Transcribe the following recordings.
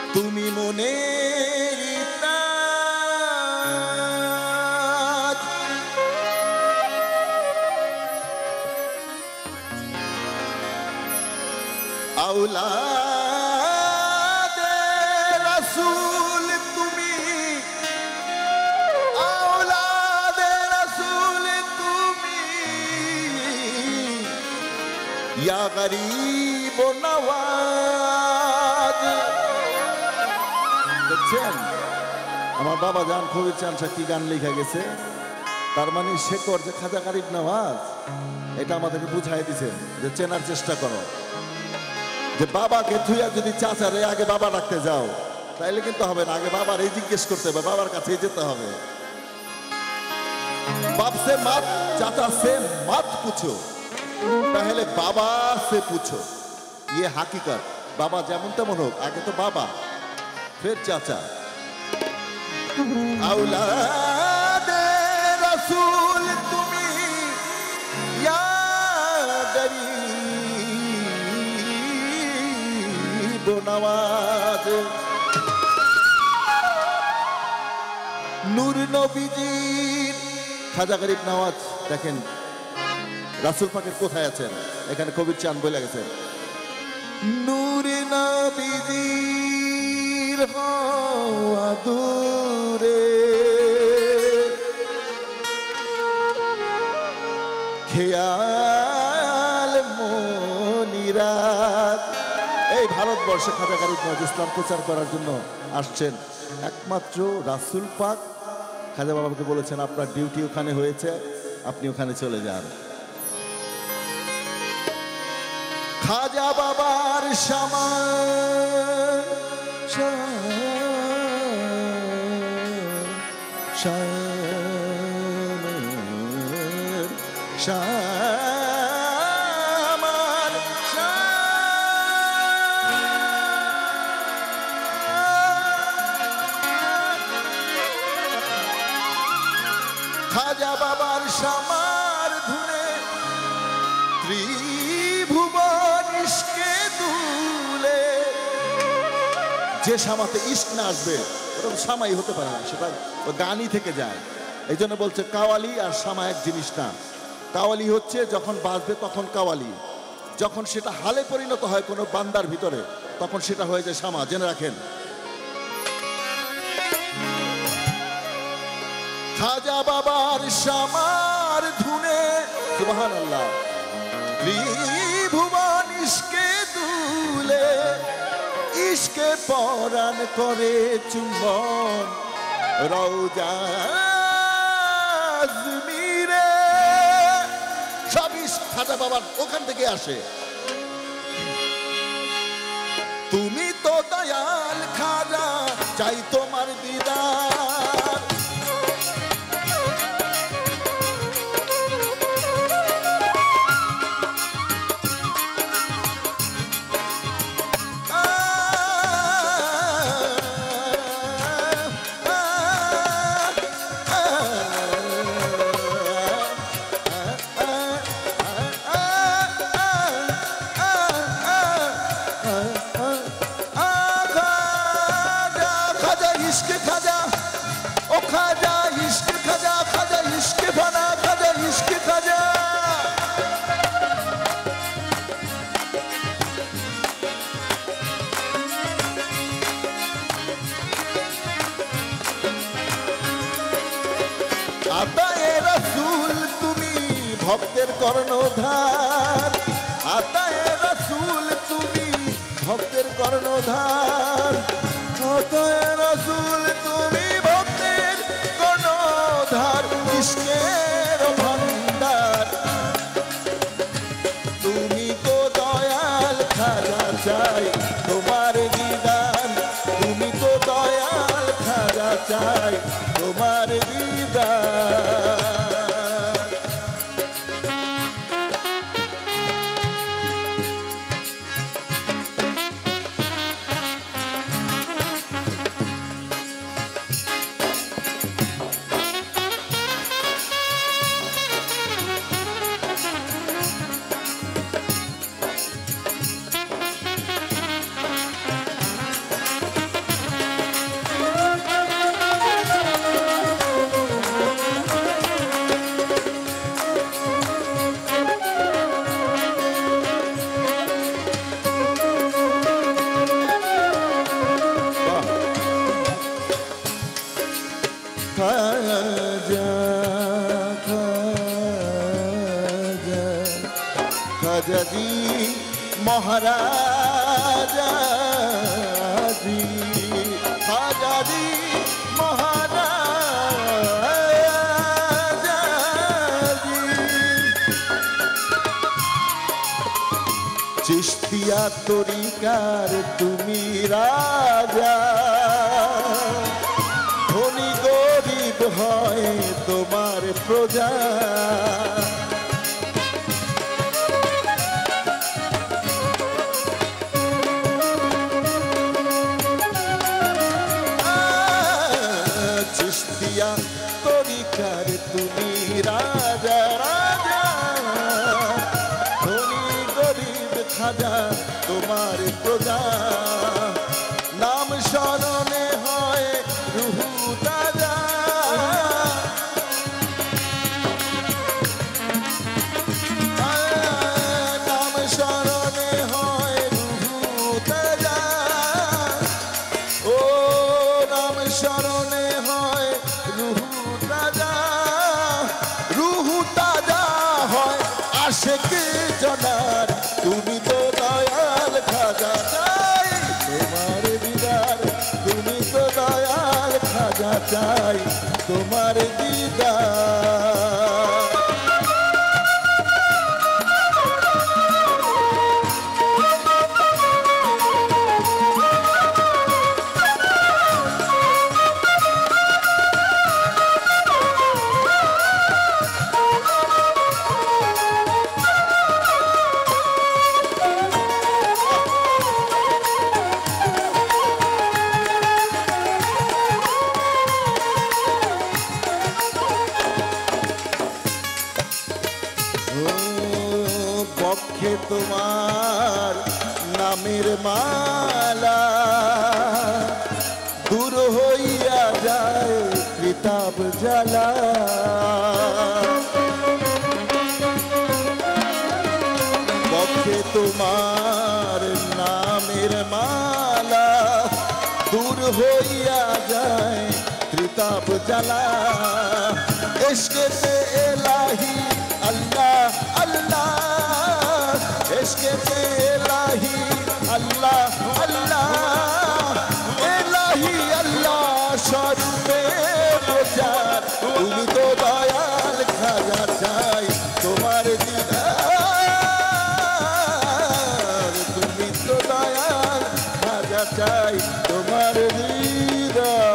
তুমি মনের তাজ আওলাদে রাসূল তুমি আওলাদে রাসূল তুমি ইয়া গরীব নওয়াজ। দেখছেন আমার বাবা জান কবির চান কি গান লেখা গেছে, তার মানে শেকড় যে খাজা গরীব নওয়াজ, এটা আমাদেরকে বুঝাই দিছেন যে চেনার চেষ্টা করো যে বাবাকে থুইয়া যদি চাচারে আগে বাবা ডাকতে যাও তাইলে কিন্তু হবে না, আগে বাবার এই জিজ্ঞেস করতে হবে, বাবার কাছে যেতে হবে। बाप से मत चाचा से मत पूछो, पहले बाबा से पूछो, ये हकीकत। बाबा जेमन तेमन होक, आगे तो बाबा फिर चाचा। औलादे रसूल तुमी या गरीब नवाज। नूर नबीजीर খাজা গরিব নওয়াজ দেখেন রাসূল পাকের কোথায় আছেন, এখানে কবির চান বলে গেছেন নূরে নবীজির হওয়া দূরে খেয়াল মনিরাত। এই ভারতবর্ষে খাজা গরিব নওয়াজ ইসলাম প্রচার করার জন্য আসছেন, একমাত্র রাসূল পাক খাজা বাবাকে বলেছেন আপনার ডিউটি ওখানে হয়েছে, আপনি ওখানে চলে যান। খাজা বাবার খাজা বাবার শামার ধুনে ত্রিভুবন ইশকে দুলে। যে শামাতে ইশক না আসবে ওরকম শামাই হতে পারে না, সেটা গানই থেকে যায়। এই জন্য বলছে কাওয়ালি আর শামা এক জিনিস না। কাওয়ালি হচ্ছে যখন বাজবে তখন কাওয়ালি, যখন সেটা হালে পরিণত হয় কোনো বান্দার ভিতরে তখন সেটা হয়ে যায় শামা, জেনে রাখেন। খাজা বাবার শামার ধুনে সুবহানাল্লাহ ত্রিভুবন ইশকে দুলে, ইশকে পরাণ করে চুম্বন রওজা আজমিরে। সব ইশক খাজা বাবার ওখান থেকে আসে। তুমি তো দয়াল খাজা, চাই তোমার দিদার। আতায়ে রাসূল তুমি ভক্তের কর্ণধার, আতায়ে রাসূল তুমি ভক্তের কর্ণধার, আতায়ে রাসূল তুমি ভক্তের কর্ণধার, ইশকের ভান্ডার। তুমি তো দয়াল খাজা, চাই তোমার বিধান। তুমি তো দয়াল খাজা, চাই তোমার বিধান। खाजा जी महाराजा जी, खाजा जी महाराजा जी। चिश्तिया तरिकार तुमी राजा, धनी गरीब है तुम्हार प्रजा। चिश्तिया तरिकार तुमी राजा राजा, धनी गरीब खाजा तुम्हार प्रजा। नाम शरणे है रूहु ताजा, नाम शरणे है रूहु ताजा। ओ नाम शरणे है रूहु ताजा, रूहु ताजा है आशिक जनार। तुमी तो दयाल खाजा चाই তোমার দিদার, তুমি তো দয়াল খাজা চাই তোমার দিদার। পক্ষে তোমার নামের মালা, দূর হইয়া যায় কিতাব জ্বালা। পক্ষে তোমার নামের মালা, দূর হইয়া যায় কিতাব জ্বালা। ইশকে তে ইলাহি अल्लाह अल्लाह, इश्क़ से इलाही अल्लाह अल्लाह, इलाही अल्लाह शर्ते प्रचार। तुमी तो दयाल खाजा चाই তোমার দিদার, তুমি তো দয়াল খাজা চাই তোমার দিদার।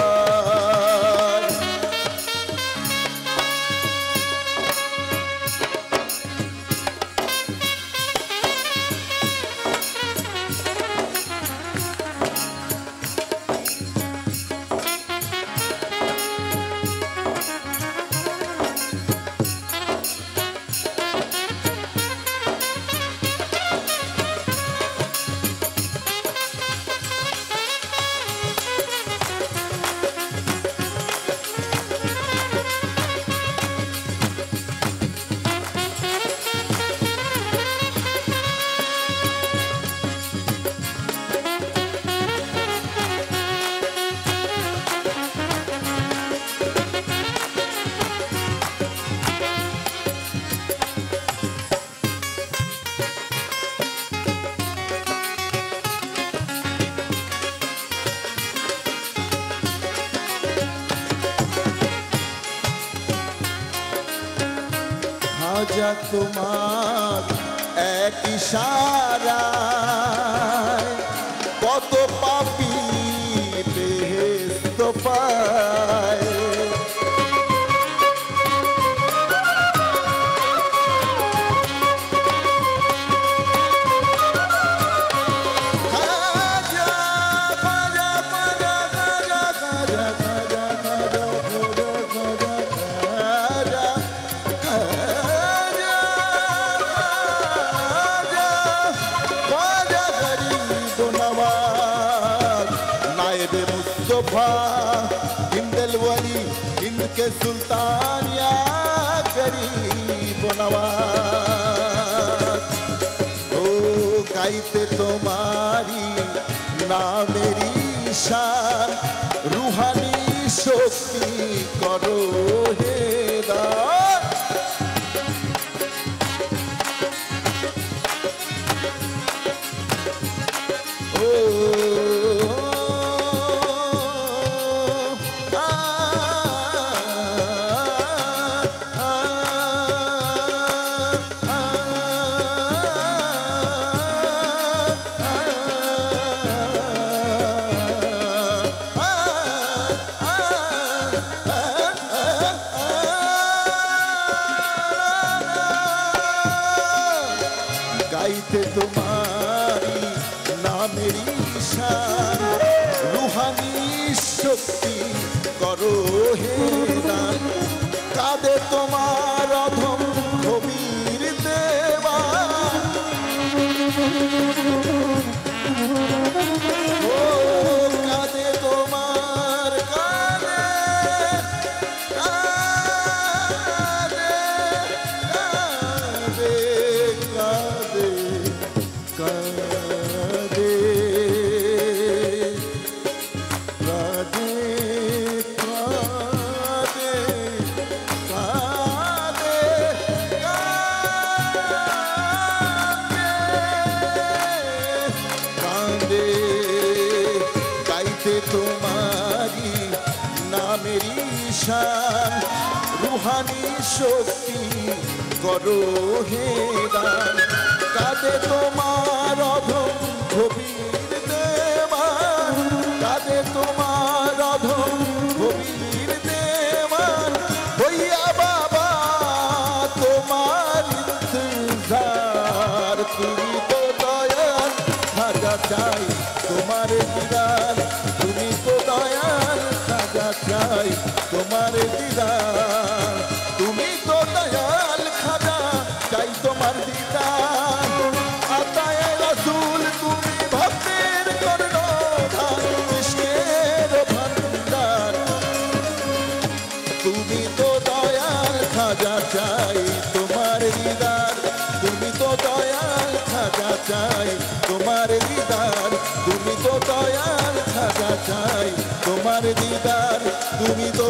খাজা তোমার এক ইশারায় কত পাপী বেহেশত পায়। हिंदल वली हिंद के सुल्तान या गरीब नवाज। ओ गाइते तुम्हारी नामेरी शान, रूहानी शक्ति करो हे दान। শক্তি করো হে দান। কাঁদে তোমার অধম কবির দেওয়া, ও কাঁদে তোমার কাঁদে কাঁদে কাঁদে কাঁদে কাঁদে কাঁদে কাঁদে কাঁদে কাঁদে গাইতে তোমারি নামেরই শান, রুহানি শক্তি করো হে দান। কাঁদে তোমার অধম গভীর দেওয়ান, কাঁদে তোমার অধম গভীর দেওয়ান। হইয়া বাবা তোমার ইন্তজার, তুমি তো দয়াল খাজা চাই তোমার দিদার, তুমি তো দয়াল খাজা চাই তোমার দিদার, তুমি তো দয়াল খাজা চাই তোমার দিদার। আতায়ে রাসূল তুমি ভক্তের কর্ণধার, ইশকের ভান্ডার, তুমি তো দয়াল খাজা চাই তোমার দিদার, তুমি তো দয়াল খাজা চাই তোমার দিদার, তুমি তো দয়াল খাজা চাই তোমার দিদার, তুমি তো